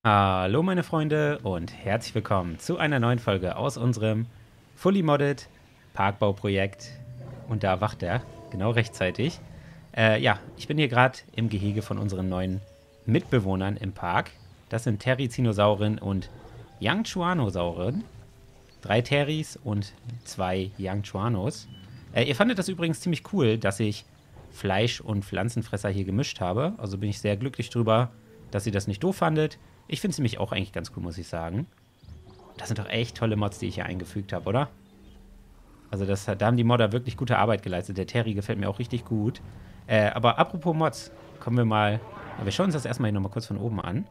Hallo meine Freunde und herzlich willkommen zu einer neuen Folge aus unserem Fully Modded Parkbauprojekt. Und da wacht er, genau rechtzeitig. Ja, ich bin hier gerade im Gehege von unseren neuen Mitbewohnern im Park. Das sind Teryzinosauren und Yangchuanosauren. 3 Terrys und 2 Yangchuanos. Ihr fandet das übrigens ziemlich cool, dass ich Fleisch- und Pflanzenfresser hier gemischt habe. Also bin ich sehr glücklich drüber, dass ihr das nicht doof fandet. Ich finde es nämlich auch eigentlich ganz cool, muss ich sagen. Das sind doch echt tolle Mods, die ich hier eingefügt habe, oder? Also da haben die Modder wirklich gute Arbeit geleistet. Der Terry gefällt mir auch richtig gut. Aber apropos Mods, kommen wir mal... Wir schauen uns das erstmal hier nochmal kurz von oben an.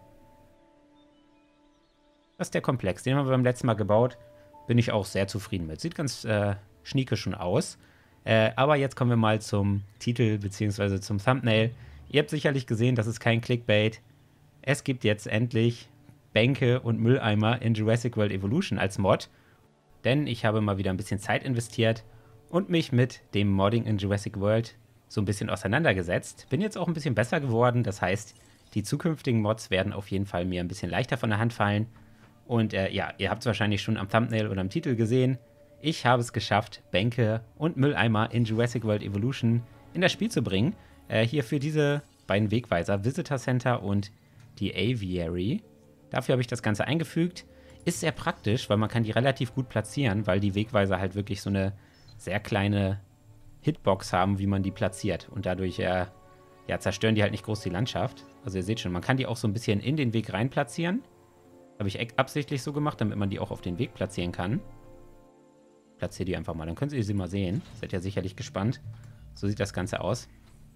Das ist der Komplex. Den haben wir beim letzten Mal gebaut. Bin ich auch sehr zufrieden mit. Sieht ganz schnieke schon aus. Aber jetzt kommen wir mal zum Titel bzw. zum Thumbnail. Ihr habt sicherlich gesehen, das ist kein Clickbait. Es gibt jetzt endlich Bänke und Mülleimer in Jurassic World Evolution als Mod. Denn ich habe mal wieder ein bisschen Zeit investiert und mich mit dem Modding in Jurassic World so ein bisschen auseinandergesetzt. Bin jetzt auch ein bisschen besser geworden. Das heißt, die zukünftigen Mods werden auf jeden Fall mir ein bisschen leichter von der Hand fallen. Und ja, ihr habt es wahrscheinlich schon am Thumbnail oder am Titel gesehen. Ich habe es geschafft, Bänke und Mülleimer in Jurassic World Evolution in das Spiel zu bringen. Hier für diese beiden Wegweiser, Visitor Center und die Aviary. Dafür habe ich das Ganze eingefügt. Ist sehr praktisch, weil man kann die relativ gut platzieren, weil die Wegweiser halt wirklich so eine sehr kleine Hitbox haben, wie man die platziert. Und dadurch ja, zerstören die halt nicht groß die Landschaft. Also ihr seht schon, man kann die auch so ein bisschen in den Weg rein platzieren. Habe ich absichtlich so gemacht, damit man die auch auf den Weg platzieren kann. Platziere die einfach mal, dann könnt ihr sie mal sehen. Seid ja sicherlich gespannt. So sieht das Ganze aus.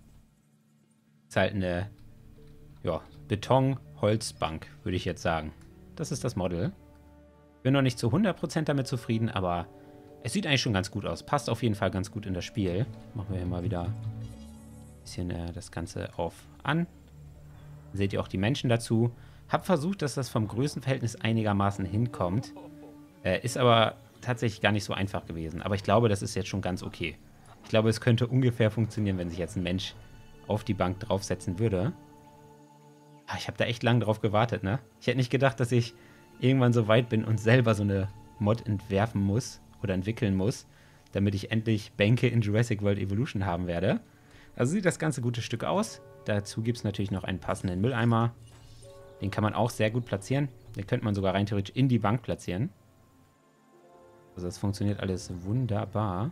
Ist halt eine, ja, Beton-Holzbank, würde ich jetzt sagen. Das ist das Model. Bin noch nicht zu 100% damit zufrieden, aber es sieht eigentlich schon ganz gut aus. Passt auf jeden Fall ganz gut in das Spiel. Machen wir hier mal wieder ein bisschen das Ganze auf an. Seht ihr auch die Menschen dazu. Hab versucht, dass das vom Größenverhältnis einigermaßen hinkommt. Ist aber tatsächlich gar nicht so einfach gewesen. Aber ich glaube, das ist jetzt schon ganz okay. Ich glaube, es könnte ungefähr funktionieren, wenn sich jetzt ein Mensch auf die Bank draufsetzen würde. Ich habe da echt lange drauf gewartet, ne? Ich hätte nicht gedacht, dass ich irgendwann so weit bin und selber so eine Mod entwerfen muss oder entwickeln muss, damit ich endlich Bänke in Jurassic World Evolution haben werde. Also sieht das ganze gute Stück aus. Dazu gibt es natürlich noch einen passenden Mülleimer. Den kann man auch sehr gut platzieren. Den könnte man sogar rein theoretisch in die Bank platzieren. Also das funktioniert alles wunderbar.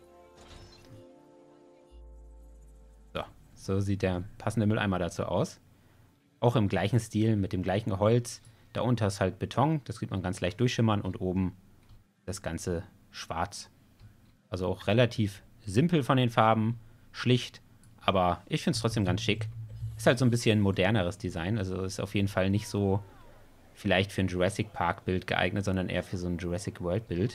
So sieht der passende Mülleimer dazu aus. Auch im gleichen Stil, mit dem gleichen Holz. Darunter ist halt Beton, das sieht man ganz leicht durchschimmern. Und oben das Ganze schwarz. Also auch relativ simpel von den Farben, schlicht. Aber ich finde es trotzdem ganz schick. Ist halt so ein bisschen moderneres Design. Also ist auf jeden Fall nicht so vielleicht für ein Jurassic Park Bild geeignet, sondern eher für so ein Jurassic World Bild.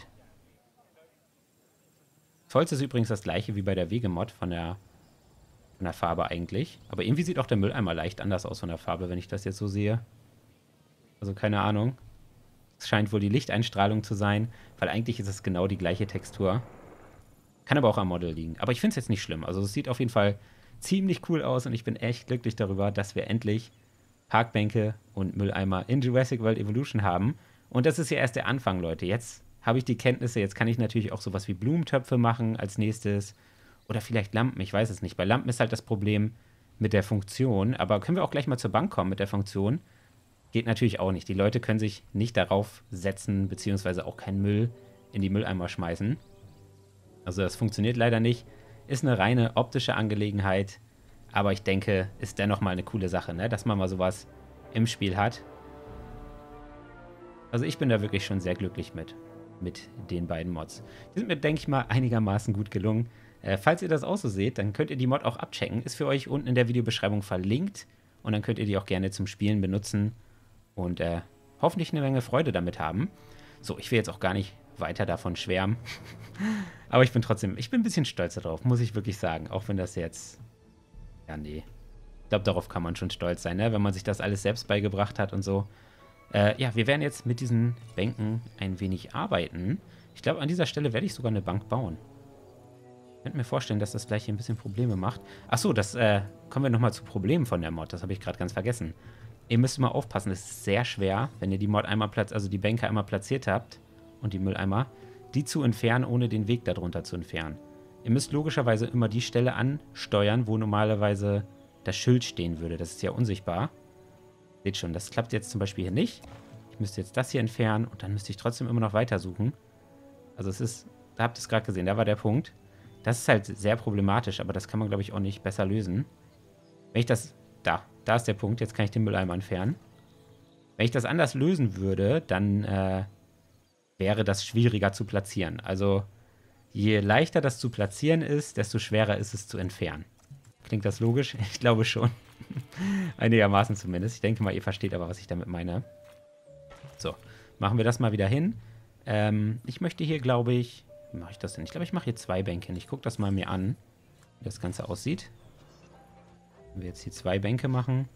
Das Holz ist übrigens das gleiche wie bei der Wegemod von der Farbe eigentlich. Aber irgendwie sieht auch der Mülleimer leicht anders aus von der Farbe, wenn ich das jetzt so sehe. Also keine Ahnung. Es scheint wohl die Lichteinstrahlung zu sein, weil eigentlich ist es genau die gleiche Textur. Kann aber auch am Model liegen. Aber ich finde es jetzt nicht schlimm. Also es sieht auf jeden Fall ziemlich cool aus und ich bin echt glücklich darüber, dass wir endlich Parkbänke und Mülleimer in Jurassic World Evolution haben. Und das ist ja erst der Anfang, Leute. Jetzt habe ich die Kenntnisse. Jetzt kann ich natürlich auch sowas wie Blumentöpfe machen als nächstes. Oder vielleicht Lampen, ich weiß es nicht. Bei Lampen ist halt das Problem mit der Funktion. Aber können wir auch gleich mal zur Bank kommen mit der Funktion? Geht natürlich auch nicht. Die Leute können sich nicht darauf setzen, beziehungsweise auch keinen Müll in die Mülleimer schmeißen. Also das funktioniert leider nicht. Ist eine reine optische Angelegenheit. Aber ich denke, ist dennoch mal eine coole Sache, ne? Dass man mal sowas im Spiel hat. Also ich bin da wirklich schon sehr glücklich mit den beiden Mods. Die sind mir, denke ich mal, einigermaßen gut gelungen. Falls ihr das auch so seht, dann könnt ihr die Mod auch abchecken. Ist für euch unten in der Videobeschreibung verlinkt. Und dann könnt ihr die auch gerne zum Spielen benutzen. Und hoffentlich eine Menge Freude damit haben. So, ich will jetzt auch gar nicht weiter davon schwärmen. Aber ich bin ein bisschen stolz darauf, muss ich wirklich sagen. Auch wenn das jetzt, ja nee. Ich glaube, darauf kann man schon stolz sein, ne? Wenn man sich das alles selbst beigebracht hat und so. Ja, wir werden jetzt mit diesen Bänken ein wenig arbeiten. Ich glaube, an dieser Stelle werde ich sogar eine Bank bauen. Ich könnte mir vorstellen, dass das gleich hier ein bisschen Probleme macht. Achso, kommen wir nochmal zu Problemen von der Mod. Das habe ich gerade ganz vergessen. Ihr müsst mal aufpassen, es ist sehr schwer, wenn ihr die Mod einmal also die Bänke einmal platziert habt und die Mülleimer, die zu entfernen, ohne den Weg darunter zu entfernen. Ihr müsst logischerweise immer die Stelle ansteuern, wo normalerweise das Schild stehen würde. Das ist ja unsichtbar. Seht schon, das klappt jetzt zum Beispiel hier nicht. Ich müsste jetzt das hier entfernen und dann müsste ich trotzdem immer noch weitersuchen. Also es ist, da habt ihr es gerade gesehen, da war der Punkt. Das ist halt sehr problematisch, aber das kann man, glaube ich, auch nicht besser lösen. Wenn ich das, da ist der Punkt, jetzt kann ich den Mülleimer entfernen. Wenn ich das anders lösen würde, dann wäre das schwieriger zu platzieren. Also je leichter das zu platzieren ist, desto schwerer ist es zu entfernen. Klingt das logisch? Ich glaube schon. Einigermaßen zumindest. Ich denke mal, ihr versteht aber, was ich damit meine. So, machen wir das mal wieder hin. Ich möchte hier, glaube ich, wie mache ich das denn? Ich glaube, ich mache hier 2 Bänke. Ich gucke das mal mir an, wie das Ganze aussieht. Wenn wir jetzt hier 2 Bänke machen.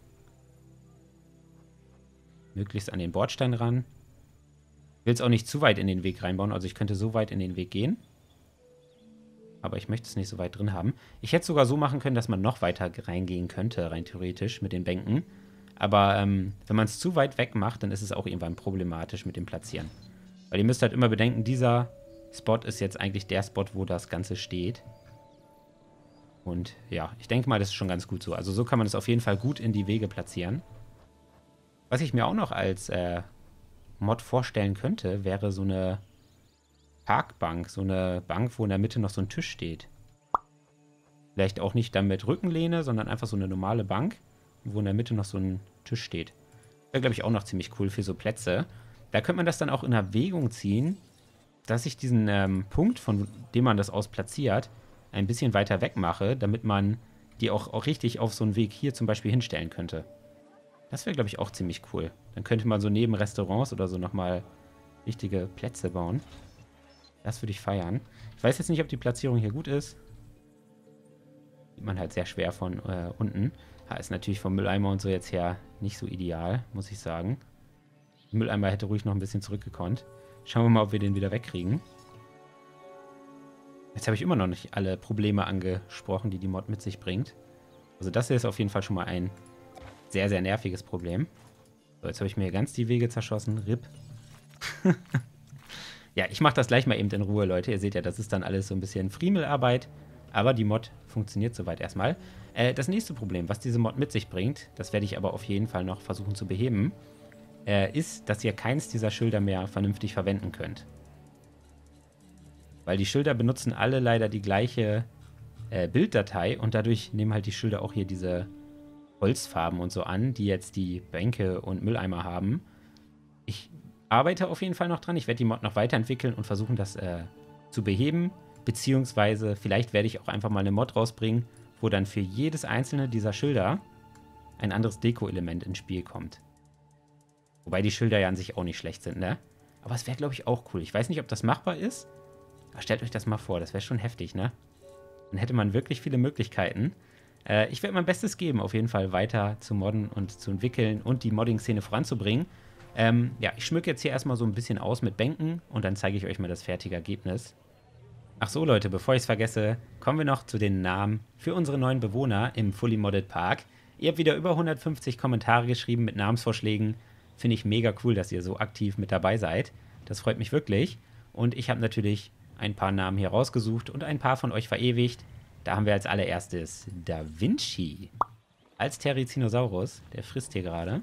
Möglichst an den Bordstein ran. Ich will es auch nicht zu weit in den Weg reinbauen. Also ich könnte so weit in den Weg gehen. Aber ich möchte es nicht so weit drin haben. Ich hätte es sogar so machen können, dass man noch weiter reingehen könnte, rein theoretisch, mit den Bänken. Aber wenn man es zu weit weg macht, dann ist es auch irgendwann problematisch mit dem Platzieren. Weil ihr müsst halt immer bedenken, dieser Spot ist jetzt eigentlich der Spot, wo das Ganze steht. Und ja, ich denke mal, das ist schon ganz gut so. Also so kann man es auf jeden Fall gut in die Wege platzieren. Was ich mir auch noch als Mod vorstellen könnte, wäre so eine Parkbank. So eine Bank, wo in der Mitte noch so ein Tisch steht. Vielleicht auch nicht dann mit Rückenlehne, sondern einfach so eine normale Bank, wo in der Mitte noch so ein Tisch steht. Wäre, glaube ich, auch noch ziemlich cool für so Plätze. Da könnte man das dann auch in Erwägung ziehen, dass ich diesen Punkt, von dem man das aus platziert, ein bisschen weiter weg mache, damit man die auch richtig auf so einen Weg hier zum Beispiel hinstellen könnte. Das wäre, glaube ich, auch ziemlich cool. Dann könnte man so neben Restaurants oder so nochmal richtige Plätze bauen. Das würde ich feiern. Ich weiß jetzt nicht, ob die Platzierung hier gut ist. Sieht man halt sehr schwer von unten. Ist natürlich vom Mülleimer und so jetzt her nicht so ideal, muss ich sagen. Der Mülleimer hätte ruhig noch ein bisschen zurückgekonnt. Schauen wir mal, ob wir den wieder wegkriegen. Jetzt habe ich immer noch nicht alle Probleme angesprochen, die die Mod mit sich bringt. Also das hier ist auf jeden Fall schon mal ein sehr, sehr nerviges Problem. So, jetzt habe ich mir hier ganz die Wege zerschossen. RIP. Ja, ich mache das gleich mal eben in Ruhe, Leute. Ihr seht ja, das ist dann alles so ein bisschen Friemelarbeit. Aber die Mod funktioniert soweit erstmal. Das nächste Problem, was diese Mod mit sich bringt, das werde ich aber auf jeden Fall noch versuchen zu beheben, ist, dass ihr keins dieser Schilder mehr vernünftig verwenden könnt. Weil die Schilder benutzen alle leider die gleiche Bilddatei und dadurch nehmen halt die Schilder auch hier diese Holzfarben und so an, die jetzt die Bänke und Mülleimer haben. Ich arbeite auf jeden Fall noch dran. Ich werde die Mod noch weiterentwickeln und versuchen, das zu beheben. Beziehungsweise vielleicht werde ich auch einfach mal eine Mod rausbringen, wo dann für jedes einzelne dieser Schilder ein anderes Deko-Element ins Spiel kommt. Wobei die Schilder ja an sich auch nicht schlecht sind, ne? Aber es wäre, glaube ich, auch cool. Ich weiß nicht, ob das machbar ist. Aber stellt euch das mal vor, das wäre schon heftig, ne? Dann hätte man wirklich viele Möglichkeiten. Ich werde mein Bestes geben, auf jeden Fall weiter zu modden und zu entwickeln und die Modding-Szene voranzubringen. Ja, ich schmücke jetzt hier erstmal so ein bisschen aus mit Bänken und dann zeige ich euch mal das fertige Ergebnis. Ach so, Leute, bevor ich es vergesse, kommen wir noch zu den Namen für unsere neuen Bewohner im Fully Modded Park. Ihr habt wieder über 150 Kommentare geschrieben mit Namensvorschlägen. Finde ich mega cool, dass ihr so aktiv mit dabei seid. Das freut mich wirklich. Und ich habe natürlich ein paar Namen hier rausgesucht und ein paar von euch verewigt. Da haben wir als allererstes Da Vinci als Therizinosaurus. Der frisst hier gerade.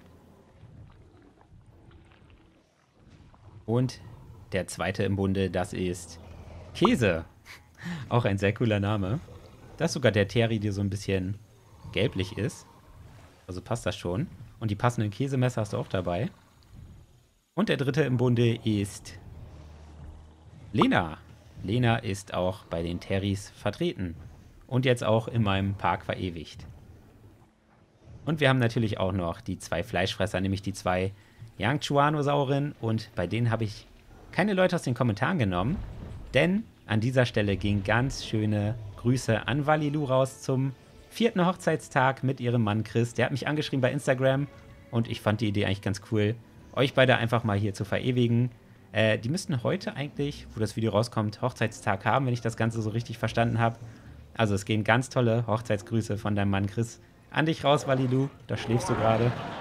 Und der zweite im Bunde, das ist Käse. Auch ein sehr cooler Name. Das ist sogar der Terry, der so ein bisschen gelblich ist. Also passt das schon. Und die passenden Käsemesser hast du auch dabei. Und der dritte im Bunde ist Lena. Lena ist auch bei den Terrys vertreten. Und jetzt auch in meinem Park verewigt. Und wir haben natürlich auch noch die 2 Fleischfresser, nämlich die 2 Yangchuanosauren. Und bei denen habe ich keine Leute aus den Kommentaren genommen. Denn an dieser Stelle gehen ganz schöne Grüße an Valilu raus zum 4. Hochzeitstag mit ihrem Mann Chris. Der hat mich angeschrieben bei Instagram und ich fand die Idee eigentlich ganz cool, euch beide einfach mal hier zu verewigen. Die müssten heute eigentlich, wo das Video rauskommt, Hochzeitstag haben, wenn ich das Ganze so richtig verstanden habe. Also es gehen ganz tolle Hochzeitsgrüße von deinem Mann Chris an dich raus, Valilu. Da schläfst du gerade.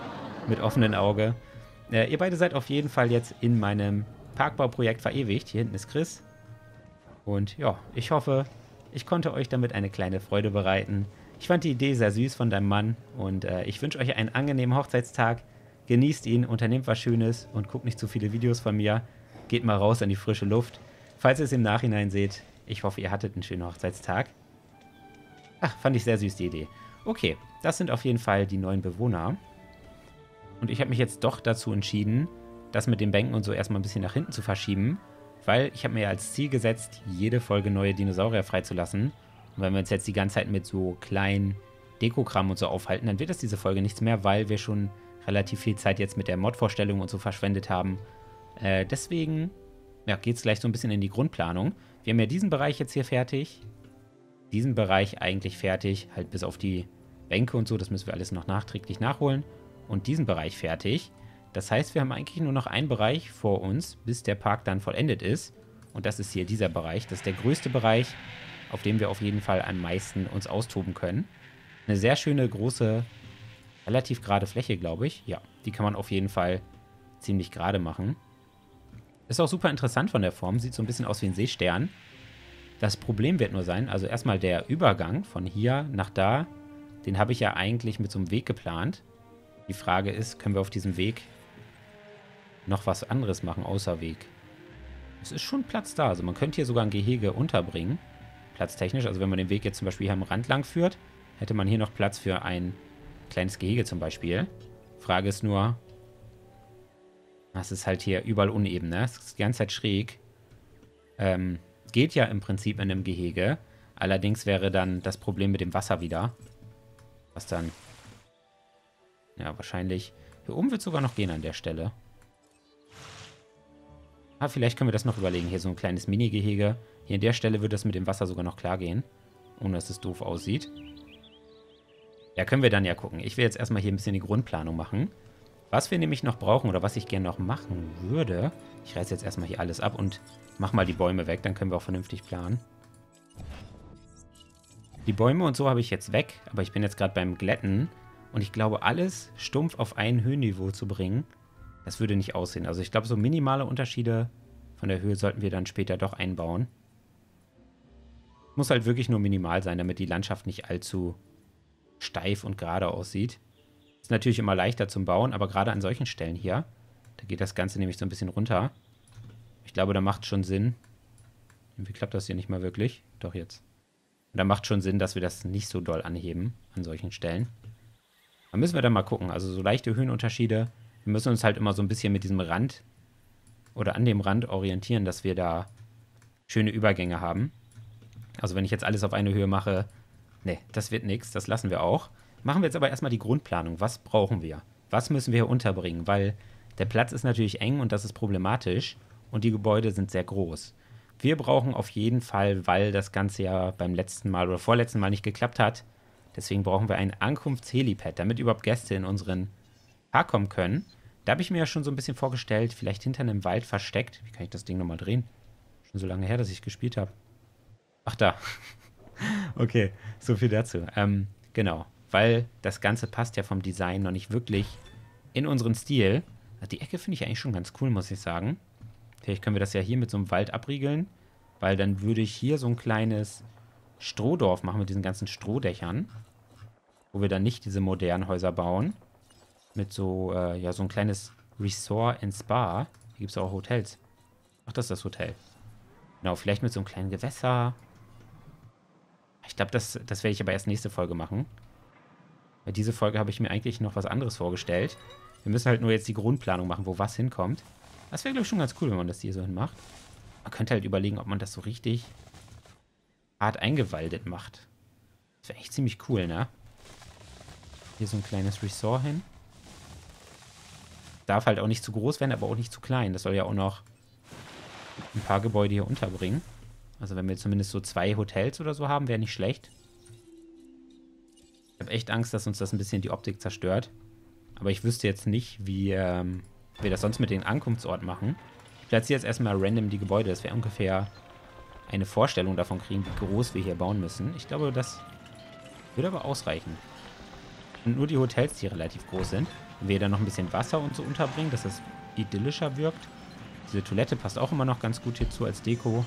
mit offenem Auge. Ihr beide seid auf jeden Fall jetzt in meinem Parkbauprojekt verewigt. Hier hinten ist Chris. Und ja, ich hoffe, ich konnte euch damit eine kleine Freude bereiten. Ich fand die Idee sehr süß von deinem Mann und ich wünsche euch einen angenehmen Hochzeitstag. Genießt ihn, unternehmt was Schönes und guckt nicht zu viele Videos von mir. Geht mal raus an die frische Luft. Falls ihr es im Nachhinein seht, ich hoffe, ihr hattet einen schönen Hochzeitstag. Ach, fand ich sehr süß die Idee. Okay, das sind auf jeden Fall die neuen Bewohner. Und ich habe mich jetzt doch dazu entschieden, das mit den Bänken und so erstmal ein bisschen nach hinten zu verschieben, weil ich habe mir als Ziel gesetzt, jede Folge neue Dinosaurier freizulassen. Und wenn wir uns jetzt die ganze Zeit mit so kleinen Dekokram und so aufhalten, dann wird das diese Folge nichts mehr, weil wir schon relativ viel Zeit jetzt mit der Mod-Vorstellung und so verschwendet haben. Deswegen ja, geht es gleich so ein bisschen in die Grundplanung. Wir haben ja diesen Bereich jetzt hier fertig. Diesen Bereich eigentlich fertig, halt bis auf die Bänke und so. Das müssen wir alles noch nachträglich nachholen. Und diesen Bereich fertig. Das heißt, wir haben eigentlich nur noch einen Bereich vor uns, bis der Park dann vollendet ist. Und das ist hier dieser Bereich. Das ist der größte Bereich, auf dem wir auf jeden Fall am meisten uns austoben können. Eine sehr schöne, große, relativ gerade Fläche, glaube ich. Ja, die kann man auf jeden Fall ziemlich gerade machen. Ist auch super interessant von der Form. Sieht so ein bisschen aus wie ein Seestern. Das Problem wird nur sein, also erstmal der Übergang von hier nach da, den habe ich ja eigentlich mit so einem Weg geplant. Die Frage ist, können wir auf diesem Weg noch was anderes machen, außer Weg? Es ist schon Platz da, also man könnte hier sogar ein Gehege unterbringen, platztechnisch. Also wenn man den Weg jetzt zum Beispiel hier am Rand lang führt, hätte man hier noch Platz für ein kleines Gehege zum Beispiel. Frage ist nur, das ist halt hier überall uneben, ne? Es ist die ganze Zeit schräg. Geht ja im Prinzip in einem Gehege. Allerdings wäre dann das Problem mit dem Wasser wieder. Was dann... Ja, wahrscheinlich... Hier oben wird es sogar noch gehen an der Stelle. Ah, vielleicht können wir das noch überlegen. Hier so ein kleines Mini-Gehege. Hier an der Stelle würde das mit dem Wasser sogar noch klar gehen. Ohne dass es doof aussieht. Ja, können wir dann ja gucken. Ich will jetzt erstmal hier ein bisschen die Grundplanung machen. Was wir nämlich noch brauchen oder was ich gerne noch machen würde... Ich reiße jetzt erstmal hier alles ab und mach mal die Bäume weg, dann können wir auch vernünftig planen. Die Bäume und so habe ich jetzt weg, aber ich bin jetzt gerade beim Glätten und ich glaube, alles stumpf auf ein Höhenniveau zu bringen, das würde nicht aussehen. Also ich glaube, so minimale Unterschiede von der Höhe sollten wir dann später doch einbauen. Muss halt wirklich nur minimal sein, damit die Landschaft nicht allzu steif und gerade aussieht. Ist natürlich immer leichter zum Bauen, aber gerade an solchen Stellen hier, da geht das Ganze nämlich so ein bisschen runter. Ich glaube, da macht schon Sinn. Irgendwie klappt das hier nicht mal wirklich. Doch jetzt. Und da macht schon Sinn, dass wir das nicht so doll anheben an solchen Stellen. Da müssen wir dann mal gucken. Also so leichte Höhenunterschiede. Wir müssen uns halt immer so ein bisschen mit diesem Rand oder an dem Rand orientieren, dass wir da schöne Übergänge haben. Also wenn ich jetzt alles auf eine Höhe mache, ne, das wird nichts. Das lassen wir auch. Machen wir jetzt aber erstmal die Grundplanung. Was brauchen wir? Was müssen wir hier unterbringen? Weil der Platz ist natürlich eng und das ist problematisch. Und die Gebäude sind sehr groß. Wir brauchen auf jeden Fall, weil das Ganze ja beim letzten Mal oder vorletzten Mal nicht geklappt hat, deswegen brauchen wir ein Ankunftshelipad, damit überhaupt Gäste in unseren Park kommen können. Da habe ich mir ja schon so ein bisschen vorgestellt, vielleicht hinter einem Wald versteckt. Wie kann ich das Ding nochmal drehen? Schon so lange her, dass ich gespielt habe. Ach, da. Okay, so viel dazu. Genau, weil das Ganze passt ja vom Design noch nicht wirklich in unseren Stil. Die Ecke finde ich eigentlich schon ganz cool, muss ich sagen. Vielleicht können wir das ja hier mit so einem Wald abriegeln, weil dann würde ich hier so ein kleines Strohdorf machen mit diesen ganzen Strohdächern, wo wir dann nicht diese modernen Häuser bauen. Mit so, ja, so ein kleines Resort and Spa. Hier gibt es auch Hotels. Ach, das ist das Hotel. Genau, vielleicht mit so einem kleinen Gewässer. Ich glaube, das werde ich aber erst nächste Folge machen. Bei dieser Folge habe ich mir eigentlich noch was anderes vorgestellt. Wir müssen halt nur jetzt die Grundplanung machen, wo was hinkommt. Das wäre, glaube ich, schon ganz cool, wenn man das hier so hinmacht. Man könnte halt überlegen, ob man das so richtig hart eingewaldet macht. Das wäre echt ziemlich cool, ne? Hier so ein kleines Resort hin. Darf halt auch nicht zu groß werden, aber auch nicht zu klein. Das soll ja auch noch ein paar Gebäude hier unterbringen. Also wenn wir zumindest so 2 Hotels oder so haben, wäre nicht schlecht. Ich habe echt Angst, dass uns das ein bisschen die Optik zerstört. Aber ich wüsste jetzt nicht, wie wir das sonst mit den Ankunftsort machen. Ich platziere jetzt erstmal random die Gebäude, dass wir ungefähr eine Vorstellung davon kriegen, wie groß wir hier bauen müssen. Ich glaube, das würde aber ausreichen. Und nur die Hotels, die relativ groß sind. Wenn wir da noch ein bisschen Wasser und so unterbringen, dass das idyllischer wirkt. Diese Toilette passt auch immer noch ganz gut hierzu als Deko.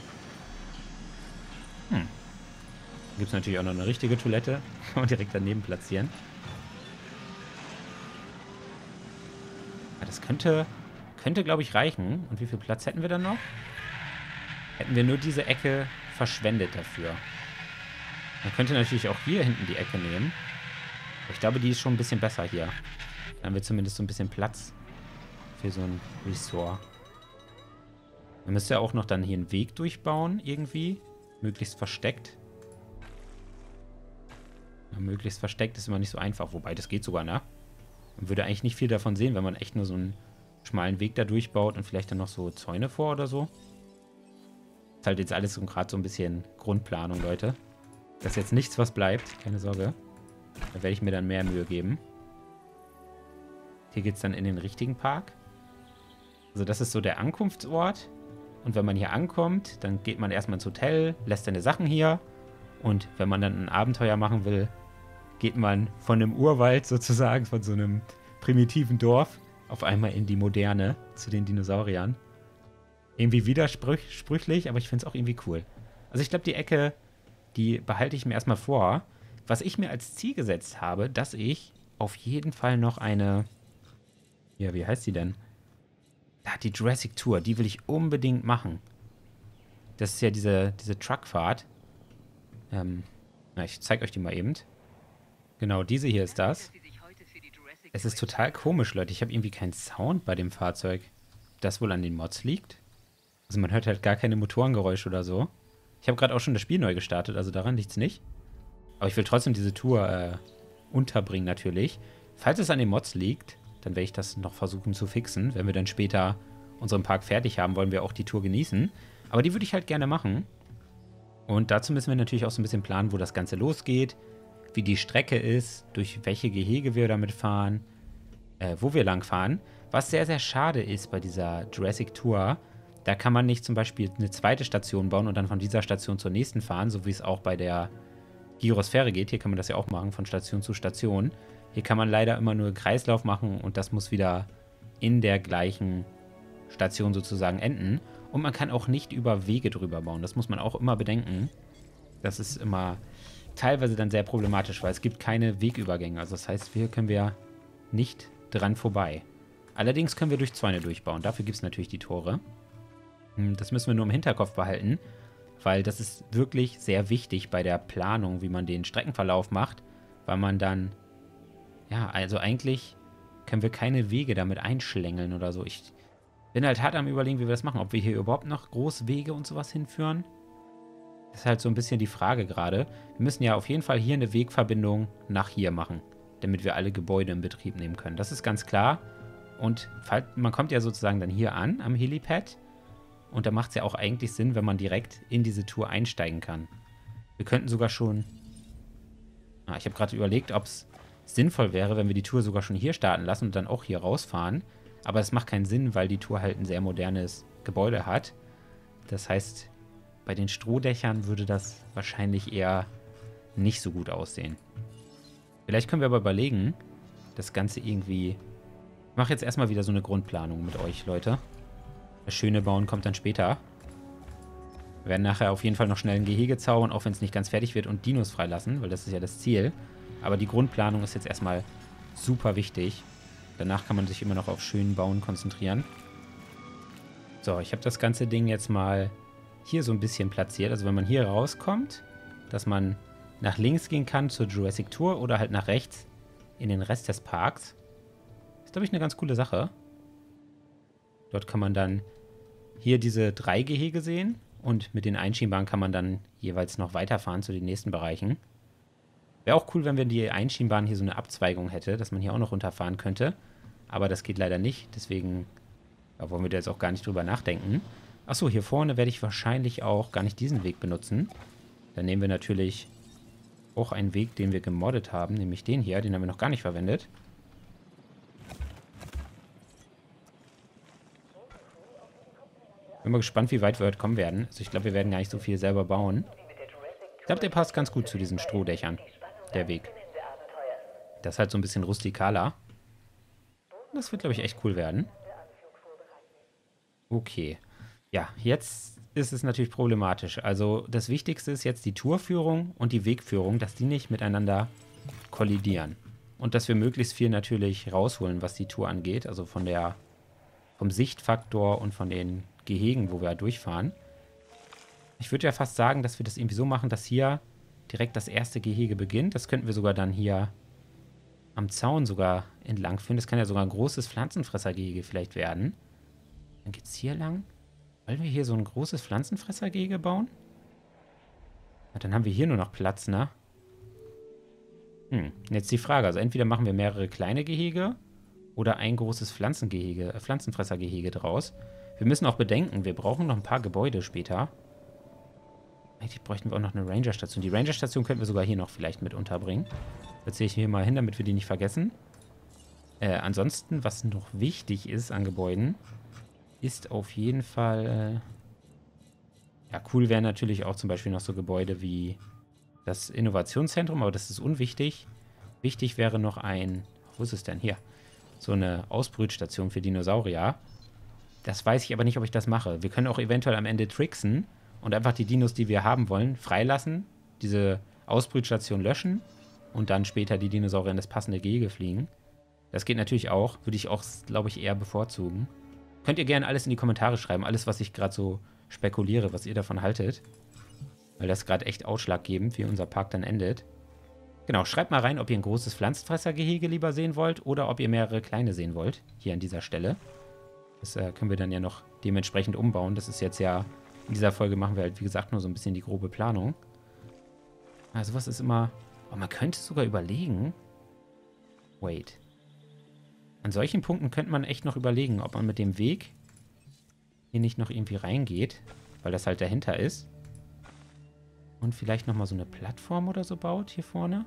Gibt es natürlich auch noch eine richtige Toilette. Kann man direkt daneben platzieren. Ja, das könnte glaube ich, reichen. Und wie viel Platz hätten wir dann noch? Hätten wir nur diese Ecke verschwendet dafür. Man könnte natürlich auch hier hinten die Ecke nehmen. Aber ich glaube, die ist schon ein bisschen besser hier. Dann haben wir zumindest so ein bisschen Platz für so ein Resort. Man müsste ja auch noch dann hier einen Weg durchbauen, irgendwie. Möglichst versteckt. Ja, möglichst versteckt ist immer nicht so einfach. Wobei, das geht sogar, ne? Man würde eigentlich nicht viel davon sehen, wenn man echt nur so einen schmalen Weg da durchbaut und vielleicht dann noch so Zäune vor oder so. Ist halt jetzt alles gerade so ein bisschen Grundplanung, Leute. Das ist jetzt nichts, was bleibt. Keine Sorge. Da werde ich mir dann mehr Mühe geben. Hier geht es dann in den richtigen Park. Also das ist so der Ankunftsort. Und wenn man hier ankommt, dann geht man erstmal ins Hotel, lässt seine Sachen hier. Und wenn man dann ein Abenteuer machen will, geht man von einem Urwald sozusagen, von so einem primitiven Dorf, auf einmal in die Moderne zu den Dinosauriern. Irgendwie widersprüchlich, aber ich finde es auch irgendwie cool. Also ich glaube, die Ecke, die behalte ich mir erstmal vor. Was ich mir als Ziel gesetzt habe, dass ich auf jeden Fall noch eine... Ja, wie heißt die denn? Ja, die Jurassic Tour, die will ich unbedingt machen. Das ist ja diese Truckfahrt. Ich zeige euch die mal eben. Genau, diese hier ist das. Es ist total komisch, Leute. Ich habe irgendwie keinen Sound bei dem Fahrzeug. Ob das wohl an den Mods liegt? Also man hört halt gar keine Motorengeräusche oder so. Ich habe gerade auch schon das Spiel neu gestartet, also daran liegt es nicht. Aber ich will trotzdem diese Tour unterbringen natürlich. Falls es an den Mods liegt, dann werde ich das noch versuchen zu fixen. Wenn wir dann später unseren Park fertig haben, wollen wir auch die Tour genießen. Aber die würde ich halt gerne machen. Und dazu müssen wir natürlich auch so ein bisschen planen, wo das Ganze losgeht, wie die Strecke ist, durch welche Gehege wir damit fahren, wo wir lang fahren. Was sehr, sehr schade ist bei dieser Jurassic Tour, da kann man nicht zum Beispiel eine zweite Station bauen und dann von dieser Station zur nächsten fahren, so wie es auch bei der Gyrosphäre geht. Hier kann man das ja auch machen, von Station zu Station. Hier kann man leider immer nur einen Kreislauf machen und das muss wieder in der gleichen Station sozusagen enden. Und man kann auch nicht über Wege drüber bauen. Das muss man auch immer bedenken. Das ist immer teilweise dann sehr problematisch, weil es gibt keine Wegübergänge. Also das heißt, hier können wir nicht dran vorbei. Allerdings können wir durch Zäune durchbauen. Dafür gibt es natürlich die Tore. Das müssen wir nur im Hinterkopf behalten, weil das ist wirklich sehr wichtig bei der Planung, wie man den Streckenverlauf macht, weil man dann, ja, also eigentlich können wir keine Wege damit einschlängeln oder so. Ich bin halt hart am Überlegen, wie wir das machen, ob wir hier überhaupt noch groß Wege und sowas hinführen. Das ist halt so ein bisschen die Frage gerade. Wir müssen ja auf jeden Fall hier eine Wegverbindung nach hier machen, damit wir alle Gebäude in Betrieb nehmen können. Das ist ganz klar. Und man kommt ja sozusagen dann hier an, am Helipad. Und da macht es ja auch eigentlich Sinn, wenn man direkt in diese Tour einsteigen kann. Wir könnten sogar schon... ich habe gerade überlegt, ob es sinnvoll wäre, wenn wir die Tour sogar schon hier starten lassen und dann auch hier rausfahren. Aber es macht keinen Sinn, weil die Tour halt ein sehr modernes Gebäude hat. Das heißt, bei den Strohdächern würde das wahrscheinlich eher nicht so gut aussehen. Vielleicht können wir aber überlegen, das Ganze irgendwie... Ich mache jetzt erstmal wieder so eine Grundplanung mit euch, Leute. Das schöne Bauen kommt dann später. Wir werden nachher auf jeden Fall noch schnell ein Gehege zaubern, auch wenn es nicht ganz fertig wird, und Dinos freilassen, weil das ist ja das Ziel. Aber die Grundplanung ist jetzt erstmal super wichtig. Danach kann man sich immer noch auf schönen Bauen konzentrieren. So, ich habe das ganze Ding jetzt mal hier so ein bisschen platziert. Also wenn man hier rauskommt, dass man nach links gehen kann zur Jurassic Tour oder halt nach rechts in den Rest des Parks. Ist, glaube ich, eine ganz coole Sache. Dort kann man dann hier diese 3 Gehege sehen und mit den Einschienbahnen kann man dann jeweils noch weiterfahren zu den nächsten Bereichen. Wäre auch cool, wenn wir die Einschienbahn hier so eine Abzweigung hätte, dass man hier auch noch runterfahren könnte. Aber das geht leider nicht, deswegen wollen wir da jetzt auch gar nicht drüber nachdenken. Achso, hier vorne werde ich wahrscheinlich auch gar nicht diesen Weg benutzen. Dann nehmen wir natürlich auch einen Weg, den wir gemoddet haben, nämlich den hier, den haben wir noch gar nicht verwendet. Bin mal gespannt, wie weit wir heute kommen werden. Also ich glaube, wir werden gar nicht so viel selber bauen. Ich glaube, der passt ganz gut zu diesen Strohdächern, der Weg. Das ist halt so ein bisschen rustikaler. das wird, glaube ich, echt cool werden. Okay. Ja, jetzt ist es natürlich problematisch. Also das Wichtigste ist jetzt die Tourführung und die Wegführung, dass die nicht miteinander kollidieren. Und dass wir möglichst viel natürlich rausholen, was die Tour angeht. Also vom Sichtfaktor und von den Gehegen, wo wir durchfahren. Ich würde ja fast sagen, dass wir das irgendwie so machen, dass hier direkt das erste Gehege beginnt. Das könnten wir sogar dann hier am Zaun sogar entlang führen. Das kann ja sogar ein großes Pflanzenfressergehege vielleicht werden. Dann geht's hier lang. Wollen wir hier so ein großes Pflanzenfressergehege bauen? Na, dann haben wir hier nur noch Platz, ne? Jetzt die Frage. Also entweder machen wir mehrere kleine Gehege oder ein großes Pflanzenfressergehege draus. Wir müssen auch bedenken, wir brauchen noch ein paar Gebäude später. Eigentlich bräuchten wir auch noch eine Ranger-Station. Die Ranger-Station könnten wir sogar hier noch vielleicht mit unterbringen. Jetzt sehe ich hier mal hin, damit wir die nicht vergessen. Ansonsten, was noch wichtig ist an Gebäuden, ist auf jeden Fall... ja, cool wären natürlich auch zum Beispiel noch so Gebäude wie das Innovationszentrum, aber das ist unwichtig. Wichtig wäre noch ein... Wo ist es denn? Hier. So eine Ausbrütstation für Dinosaurier. Das weiß ich aber nicht, ob ich das mache. Wir können auch eventuell am Ende tricksen und einfach die Dinos, die wir haben wollen, freilassen, diese Ausbrütstation löschen und dann später die Dinosaurier in das passende Gehege fliegen. Das geht natürlich auch. Würde ich auch, glaube ich, eher bevorzugen. Könnt ihr gerne alles in die Kommentare schreiben. Alles, was ich gerade so spekuliere, was ihr davon haltet. Weil das gerade echt ausschlaggebend, wie unser Park dann endet. Genau, schreibt mal rein, ob ihr ein großes Pflanzenfressergehege lieber sehen wollt oder ob ihr mehrere kleine sehen wollt. Hier an dieser Stelle. Das können wir dann ja noch dementsprechend umbauen. Das ist jetzt ja... In dieser Folge machen wir halt, wie gesagt, nur so ein bisschen die grobe Planung. Also was ist immer... Oh, man könnte sogar überlegen... Wait. An solchen Punkten könnte man echt noch überlegen, ob man mit dem Weg hier nicht noch irgendwie reingeht, weil das halt dahinter ist. Und vielleicht nochmal so eine Plattform oder so baut hier vorne.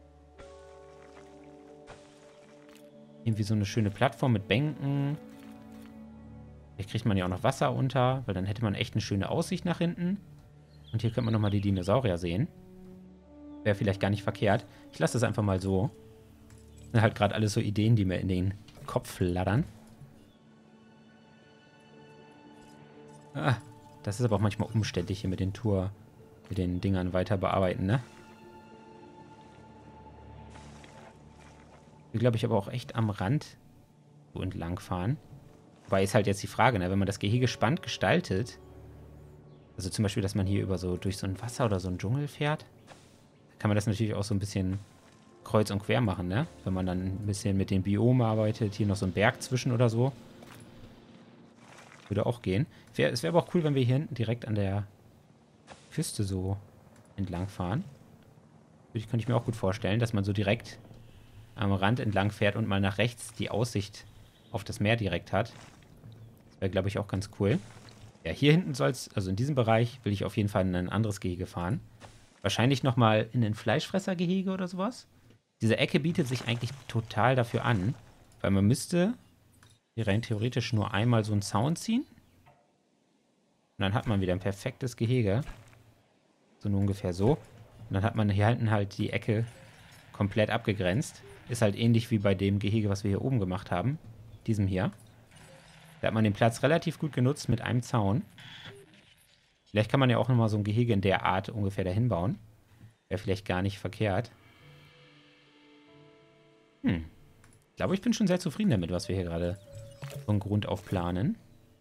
Irgendwie so eine schöne Plattform mit Bänken. Vielleicht kriegt man ja auch noch Wasser unter, weil dann hätte man echt eine schöne Aussicht nach hinten. Und hier könnte man nochmal die Dinosaurier sehen. Wäre vielleicht gar nicht verkehrt. Ich lasse das einfach mal so. Das sind halt gerade alles so Ideen, die mir in den Kopf flattern. Ah, das ist aber auch manchmal umständlich hier mit den mit den Dingern weiter bearbeiten, ne? Hier glaube ich aber auch echt am Rand so entlang fahren. Wobei ist halt jetzt die Frage, ne? Wenn man das Gehege spannend gestaltet, also zum Beispiel, dass man hier durch so ein Wasser oder so einen Dschungel fährt, kann man das natürlich auch so ein bisschen kreuz und quer machen, ne? Wenn man dann ein bisschen mit den Biomen arbeitet, hier noch so ein Berg zwischen oder so. Würde auch gehen. Es wäre aber auch cool, wenn wir hier hinten direkt an der Küste so entlang fahren. Könnte ich mir auch gut vorstellen, dass man so direkt am Rand entlang fährt und mal nach rechts die Aussicht auf das Meer direkt hat. Das wäre, glaube ich, auch ganz cool. Ja, hier hinten soll es, also in diesem Bereich, will ich auf jeden Fall in ein anderes Gehege fahren. Wahrscheinlich nochmal in ein Fleischfressergehege oder sowas. Diese Ecke bietet sich eigentlich total dafür an, weil man müsste hier rein theoretisch nur einmal so einen Zaun ziehen. Und dann hat man wieder ein perfektes Gehege. So nur ungefähr so. Und dann hat man hier hinten halt die Ecke komplett abgegrenzt. Ist halt ähnlich wie bei dem Gehege, was wir hier oben gemacht haben. Diesem hier. Da hat man den Platz relativ gut genutzt mit einem Zaun. Vielleicht kann man ja auch nochmal so ein Gehege in der Art ungefähr dahin bauen. Wäre vielleicht gar nicht verkehrt. Ich glaube, ich bin schon sehr zufrieden damit, was wir hier gerade von Grund auf planen.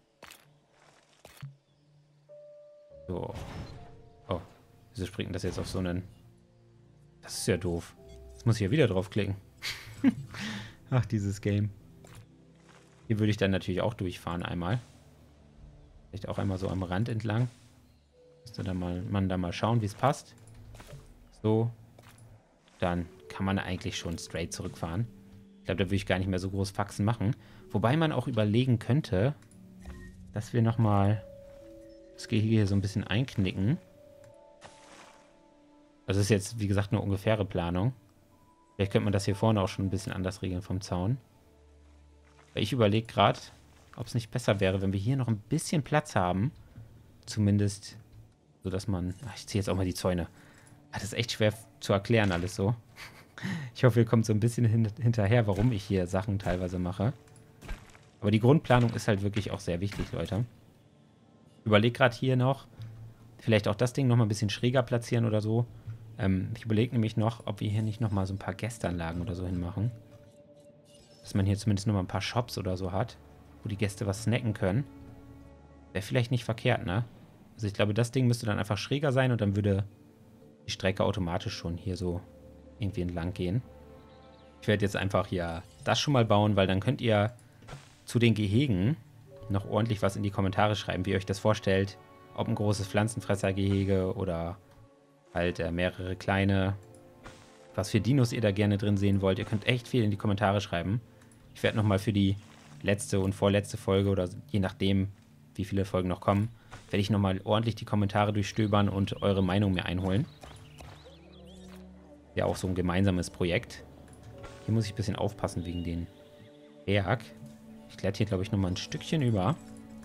So. Oh, wieso springt das jetzt auf so einen... Das ist ja doof. Jetzt muss ich ja wieder draufklicken. Ach, dieses Game. Hier würde ich dann natürlich auch durchfahren einmal. Vielleicht auch einmal so am Rand entlang. Müsste man da mal schauen, wie es passt. So. Dann kann man eigentlich schon straight zurückfahren. Ich glaube, da würde ich gar nicht mehr so groß Faxen machen. Wobei man auch überlegen könnte, dass wir nochmal das Gehege hier so ein bisschen einknicken. Also das ist jetzt, wie gesagt, nur ungefähre Planung. Vielleicht könnte man das hier vorne auch schon ein bisschen anders regeln vom Zaun. Weil ich überlege gerade, ob es nicht besser wäre, wenn wir hier noch ein bisschen Platz haben. Zumindest, so dass man... Ach, ich ziehe jetzt auch mal die Zäune. Das ist echt schwer zu erklären alles so. Ich hoffe, ihr kommt so ein bisschen hinterher, warum ich hier Sachen teilweise mache. Aber die Grundplanung ist halt wirklich auch sehr wichtig, Leute. Ich überlege gerade hier noch, vielleicht auch das Ding nochmal ein bisschen schräger platzieren oder so. Ich überlege nämlich noch, ob wir hier nicht nochmal so ein paar Gästeanlagen oder so hinmachen. Dass man hier zumindest nochmal ein paar Shops oder so hat, wo die Gäste was snacken können. Wäre vielleicht nicht verkehrt, ne? Also ich glaube, das Ding müsste dann einfach schräger sein und dann würde die Strecke automatisch schon hier so irgendwie entlang gehen. Ich werde jetzt einfach hier das schon mal bauen, weil dann könnt ihr zu den Gehegen noch ordentlich was in die Kommentare schreiben, wie ihr euch das vorstellt. Ob ein großes Pflanzenfressergehege oder halt mehrere kleine. Was für Dinos ihr da gerne drin sehen wollt. Ihr könnt echt viel in die Kommentare schreiben. Ich werde nochmal für die letzte und vorletzte Folge oder je nachdem, wie viele Folgen noch kommen, werde ich nochmal ordentlich die Kommentare durchstöbern und eure Meinung mir einholen. Ja, auch so ein gemeinsames Projekt. Hier muss ich ein bisschen aufpassen wegen den Berg. Ich kletter hier, glaube ich, nochmal ein Stückchen über.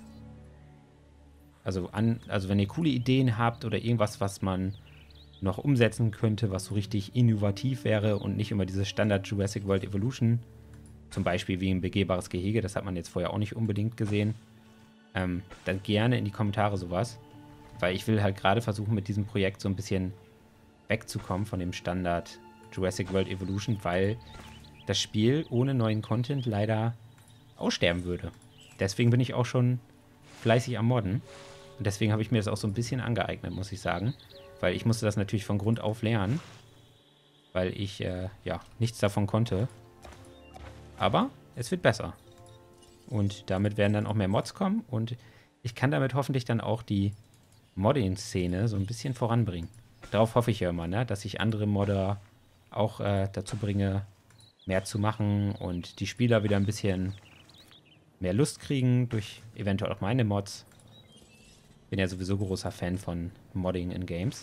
Also wenn ihr coole Ideen habt oder irgendwas, was man noch umsetzen könnte, was so richtig innovativ wäre und nicht immer dieses Standard Jurassic World Evolution, zum Beispiel wie ein begehbares Gehege, das hat man jetzt vorher auch nicht unbedingt gesehen, dann gerne in die Kommentare sowas, weil ich will halt gerade versuchen, mit diesem Projekt so ein bisschen wegzukommen von dem Standard Jurassic World Evolution, weil das Spiel ohne neuen Content leider aussterben würde. Deswegen bin ich auch schon fleißig am Modden und deswegen habe ich mir das auch so ein bisschen angeeignet, muss ich sagen. Weil ich musste das natürlich von Grund auf lernen. Weil ich, ja, nichts davon konnte. Aber es wird besser. Und damit werden dann auch mehr Mods kommen. Und ich kann damit hoffentlich dann auch die Modding-Szene so ein bisschen voranbringen. Darauf hoffe ich ja immer, ne? Dass ich andere Modder auch dazu bringe, mehr zu machen. Und die Spieler wieder ein bisschen mehr Lust kriegen durch eventuell auch meine Mods. Bin ja sowieso großer Fan von Modding in Games.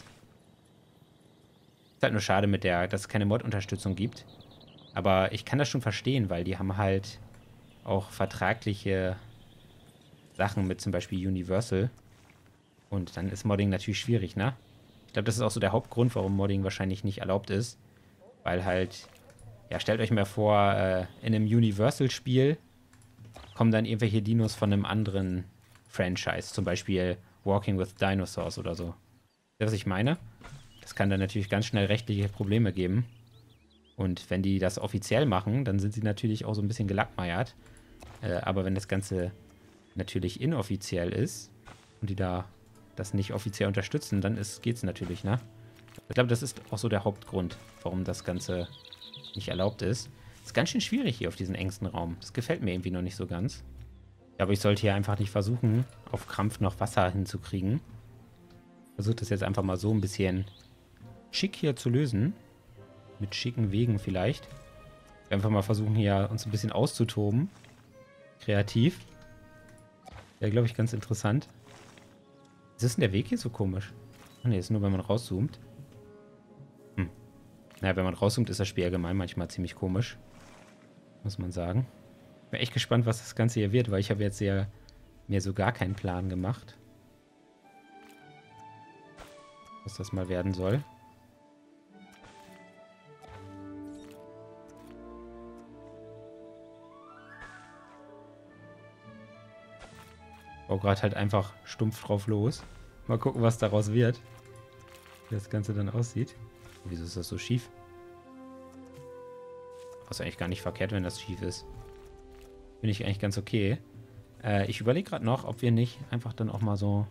Ist halt nur schade dass es keine Mod-Unterstützung gibt. Aber ich kann das schon verstehen, weil die haben halt auch vertragliche Sachen mit zum Beispiel Universal. Und dann ist Modding natürlich schwierig, ne? Ich glaube, das ist auch so der Hauptgrund, warum Modding wahrscheinlich nicht erlaubt ist. Weil halt, ja, stellt euch mal vor, in einem Universal-Spiel kommen dann irgendwelche Dinos von einem anderen Franchise. Zum Beispiel Walking with Dinosaurs oder so. Wisst ihr, was ich meine? Das kann dann natürlich ganz schnell rechtliche Probleme geben. Und wenn die das offiziell machen, dann sind sie natürlich auch so ein bisschen gelackmeiert. Aber wenn das Ganze natürlich inoffiziell ist und die da das nicht offiziell unterstützen, dann geht's natürlich, ne? Ich glaube, das ist auch so der Hauptgrund, warum das Ganze nicht erlaubt ist. Ist ganz schön schwierig hier auf diesem engsten Raum. Das gefällt mir irgendwie noch nicht so ganz. Aber ich sollte hier einfach nicht versuchen, auf Krampf noch Wasser hinzukriegen. Versuche das jetzt einfach mal so ein bisschen schick hier zu lösen. Mit schicken Wegen vielleicht. Einfach mal versuchen, hier uns ein bisschen auszutoben. Kreativ. Ja, glaube ich, ganz interessant. Was ist denn der Weg hier so komisch? Ach ne, ist nur, wenn man rauszoomt. Naja, wenn man rauszoomt, ist das Spiel allgemein manchmal ziemlich komisch. Muss man sagen. Bin echt gespannt, was das Ganze hier wird, weil ich habe jetzt mir so gar keinen Plan gemacht. Was das mal werden soll. Ich baue gerade halt einfach stumpf drauf los. Mal gucken, was daraus wird. Wie das Ganze dann aussieht. Wieso ist das so schief? Was eigentlich gar nicht verkehrt, wenn das schief ist. Finde ich eigentlich ganz okay. Ich überlege gerade noch, ob wir nicht einfach dann auch mal so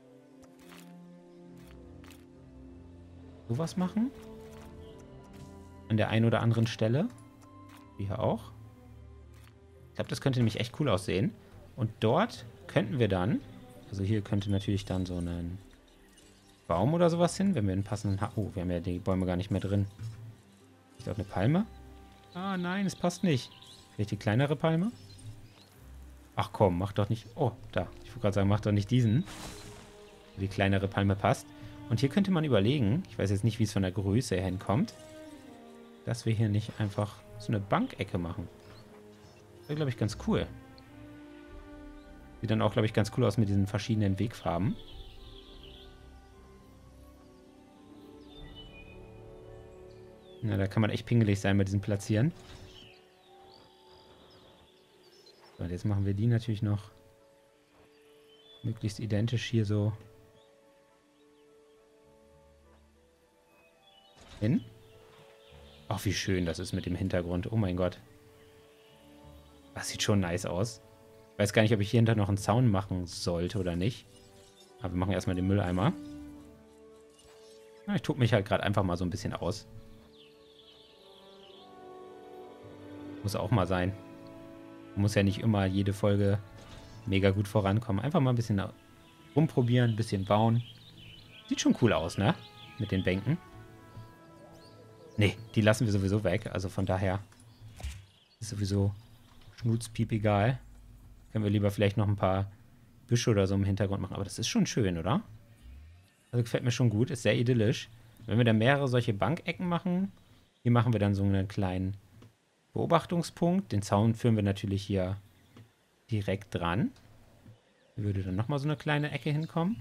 sowas machen. An der einen oder anderen Stelle. Wie hier auch. Ich glaube, das könnte nämlich echt cool aussehen. Und dort könnten wir dann, also hier könnte natürlich dann so ein Baum oder sowas hin, wenn wir einen passenden... Oh, wir haben ja die Bäume gar nicht mehr drin. Ist auch eine Palme? Ah, nein, es passt nicht. Vielleicht die kleinere Palme? Ach komm, mach doch nicht... Oh, da. Ich wollte gerade sagen, mach doch nicht diesen. Die kleinere Palme passt. Und hier könnte man überlegen, ich weiß jetzt nicht, wie es von der Größe her hinkommt, dass wir hier nicht einfach so eine Bankecke machen. Das wäre, glaube ich, ganz cool. Sieht dann auch, glaube ich, ganz cool aus mit diesen verschiedenen Wegfarben. Na, da kann man echt pingelig sein mit diesem Platzieren. So, und jetzt machen wir die natürlich noch möglichst identisch hier so hin. Ach, wie schön das ist mit dem Hintergrund. Oh mein Gott. Das sieht schon nice aus. Ich weiß gar nicht, ob ich hier hinter noch einen Zaun machen sollte oder nicht. Aber wir machen erstmal den Mülleimer. Ja, ich tobe mich halt gerade einfach mal so ein bisschen aus. Muss auch mal sein. Man muss ja nicht immer jede Folge mega gut vorankommen. Einfach mal ein bisschen rumprobieren, ein bisschen bauen. Sieht schon cool aus, ne? Mit den Bänken. Ne, die lassen wir sowieso weg. Also von daher ist sowieso schnurzpiep egal. Können wir lieber vielleicht noch ein paar Büsche oder so im Hintergrund machen. Aber das ist schon schön, oder? Also gefällt mir schon gut. Ist sehr idyllisch. Wenn wir dann mehrere solche Bankecken machen, hier machen wir dann so einen kleinen Beobachtungspunkt. Den Zaun führen wir natürlich hier direkt dran. Hier würde dann nochmal so eine kleine Ecke hinkommen.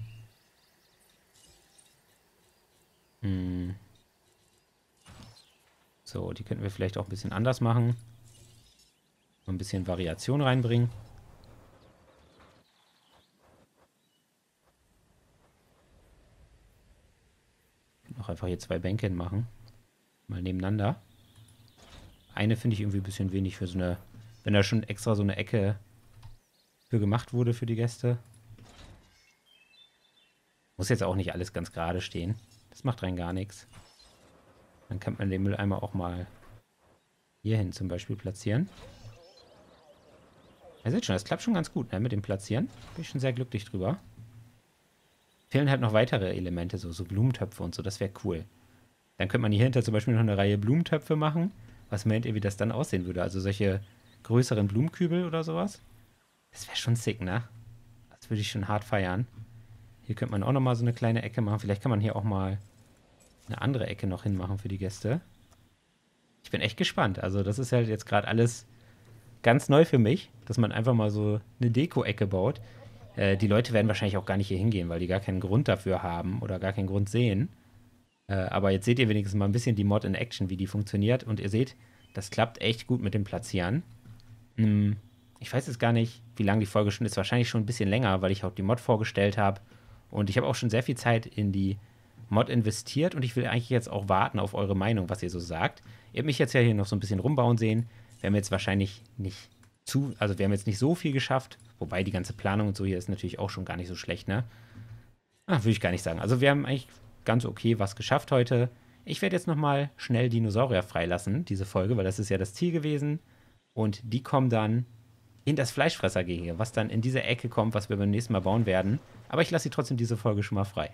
So, die könnten wir vielleicht auch ein bisschen anders machen. Ein bisschen Variation reinbringen. Auch einfach hier 2 Bänke hinmachen. Mal nebeneinander. Eine finde ich irgendwie ein bisschen wenig für so eine, wenn da schon extra so eine Ecke für gemacht wurde für die Gäste. Muss jetzt auch nicht alles ganz gerade stehen. Das macht rein gar nichts. Dann kann man den Mülleimer auch mal hierhin zum Beispiel platzieren. Ihr seht schon, das klappt schon ganz gut, ne, mit dem Platzieren. Bin ich schon sehr glücklich drüber. Fehlen halt noch weitere Elemente, so Blumentöpfe und so, das wäre cool. Dann könnte man hier hinter zum Beispiel noch eine Reihe Blumentöpfe machen. Was meint ihr, wie das dann aussehen würde? Also solche größeren Blumenkübel oder sowas? Das wäre schon sick, ne? Das würde ich schon hart feiern. Hier könnte man auch nochmal so eine kleine Ecke machen. Vielleicht kann man hier auch mal eine andere Ecke noch hinmachen für die Gäste. Ich bin echt gespannt. Also das ist halt jetzt gerade alles ganz neu für mich, dass man einfach mal so eine Deko-Ecke baut. Die Leute werden wahrscheinlich auch gar nicht hier hingehen, weil die gar keinen Grund dafür haben oder gar keinen Grund sehen. Aber jetzt seht ihr wenigstens mal ein bisschen die Mod in Action, wie die funktioniert. Und ihr seht, das klappt echt gut mit dem Platzieren. Ich weiß jetzt gar nicht, wie lange die Folge schon ist. Wahrscheinlich schon ein bisschen länger, weil ich auch die Mod vorgestellt habe. Und ich habe auch schon sehr viel Zeit in die Mod investiert. Und ich will eigentlich jetzt auch warten auf eure Meinung, was ihr so sagt. Ihr habt mich jetzt ja hier noch so ein bisschen rumbauen sehen. Wir haben jetzt wahrscheinlich nicht wir haben jetzt nicht so viel geschafft. Wobei die ganze Planung und so hier ist natürlich auch schon gar nicht so schlecht, ne? Würde ich gar nicht sagen. Also wir haben eigentlich ganz okay was geschafft heute. Ich werde jetzt nochmal schnell Dinosaurier freilassen, diese Folge, weil das ist ja das Ziel gewesen. Und die kommen dann in das Fleischfressergehege, was dann in diese Ecke kommt, was wir beim nächsten Mal bauen werden. Aber ich lasse sie trotzdem diese Folge schon mal frei.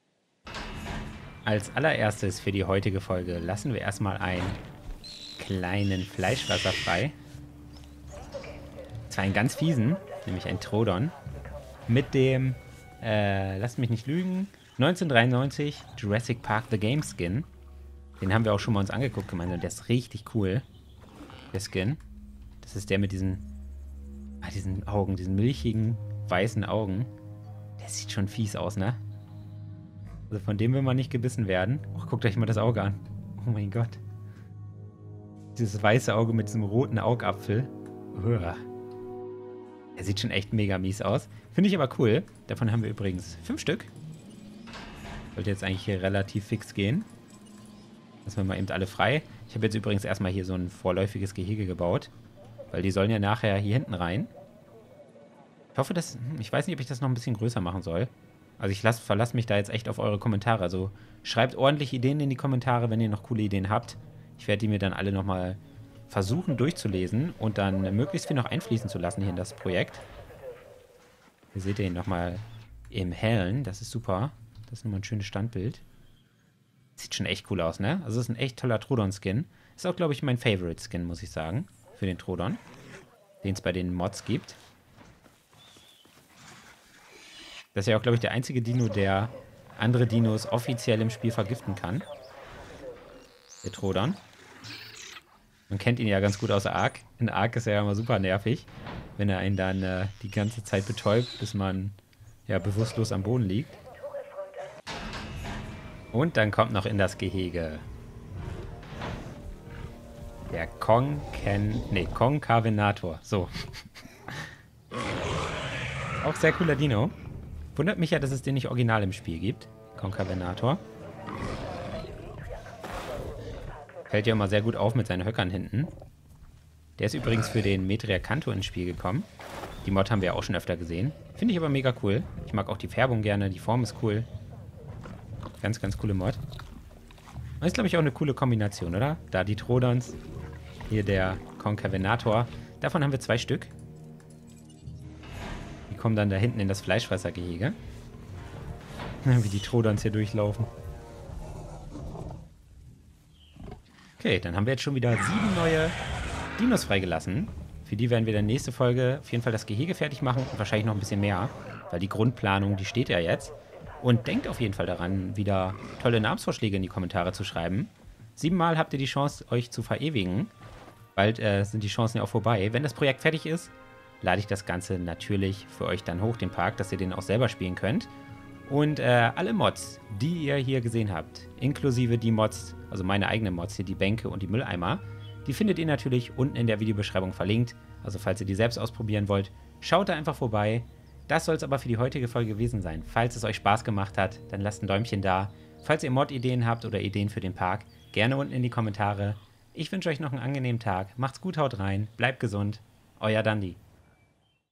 Als allererstes für die heutige Folge lassen wir erstmal einen kleinen Fleischfresser frei. Zwar einen ganz fiesen, nämlich einen Troodon. Mit dem, lasst mich nicht lügen, 1993 Jurassic Park The Game Skin. Den haben wir auch schon mal uns angeguckt gemeinsam. Und der ist richtig cool, der Skin. Das ist der mit diesen Augen, diesen milchigen, weißen Augen. Der sieht schon fies aus, ne? Also von dem will man nicht gebissen werden. Oh, guckt euch mal das Auge an. Oh mein Gott. Dieses weiße Auge mit diesem roten Augapfel. Uah. Der sieht schon echt mega mies aus. Finde ich aber cool. Davon haben wir übrigens 5 Stück. Sollte jetzt eigentlich hier relativ fix gehen. Lassen wir mal eben alle frei. Ich habe jetzt übrigens erstmal hier so ein vorläufiges Gehege gebaut. Weil die sollen ja nachher hier hinten rein. Ich hoffe, ich weiß nicht, ob ich das noch ein bisschen größer machen soll. Also ich verlasse mich da jetzt echt auf eure Kommentare. Also schreibt ordentlich Ideen in die Kommentare, wenn ihr noch coole Ideen habt. Ich werde die mir dann alle nochmal versuchen durchzulesen und dann möglichst viel noch einfließen zu lassen hier in das Projekt. Hier seht ihr ihn nochmal im Hellen. Das ist super. Das ist nochmal ein schönes Standbild. Sieht schon echt cool aus, ne? Also das ist ein echt toller Troodon-Skin. Ist auch, glaube ich, mein Favorite-Skin, muss ich sagen. Für den Troodon. Den es bei den Mods gibt. Das ist ja auch, glaube ich, der einzige Dino, der andere Dinos offiziell im Spiel vergiften kann. Der Troodon. Man kennt ihn ja ganz gut aus Ark. In Ark ist er ja immer super nervig, wenn er einen dann die ganze Zeit betäubt, bis man ja bewusstlos am Boden liegt. Und dann kommt noch in das Gehege der Konkavenator. So. Auch sehr cooler Dino. Wundert mich ja, dass es den nicht original im Spiel gibt. Concavenator. Fällt ja immer sehr gut auf mit seinen Höckern hinten. Der ist übrigens für den Metria Canto ins Spiel gekommen. Die Mod haben wir auch schon öfter gesehen. Finde ich aber mega cool. Ich mag auch die Färbung gerne, die Form ist cool. Ganz, ganz coole Mod. Und ist, glaube ich, auch eine coole Kombination, oder? Da die Trodons, hier der Concavenator. Davon haben wir 2 Stück. Die kommen dann da hinten in das Fleischfressergehege. Wie die Trodons hier durchlaufen. Okay, dann haben wir jetzt schon wieder 7 neue Dinos freigelassen. Für die werden wir dann nächste Folge auf jeden Fall das Gehege fertig machen und wahrscheinlich noch ein bisschen mehr, weil die Grundplanung, die steht ja jetzt. Und denkt auf jeden Fall daran, wieder tolle Namensvorschläge in die Kommentare zu schreiben. 7-mal habt ihr die Chance, euch zu verewigen. Bald sind die Chancen ja auch vorbei. Wenn das Projekt fertig ist, lade ich das Ganze natürlich für euch dann hoch, den Park, dass ihr den auch selber spielen könnt. Und alle Mods, die ihr hier gesehen habt, inklusive die Mods, also meine eigenen Mods hier, die Bänke und die Mülleimer, die findet ihr natürlich unten in der Videobeschreibung verlinkt. Also falls ihr die selbst ausprobieren wollt, schaut da einfach vorbei. Das soll es aber für die heutige Folge gewesen sein. Falls es euch Spaß gemacht hat, dann lasst ein Däumchen da. Falls ihr Mod-Ideen habt oder Ideen für den Park, gerne unten in die Kommentare. Ich wünsche euch noch einen angenehmen Tag. Macht's gut, haut rein, bleibt gesund. Euer Dandi.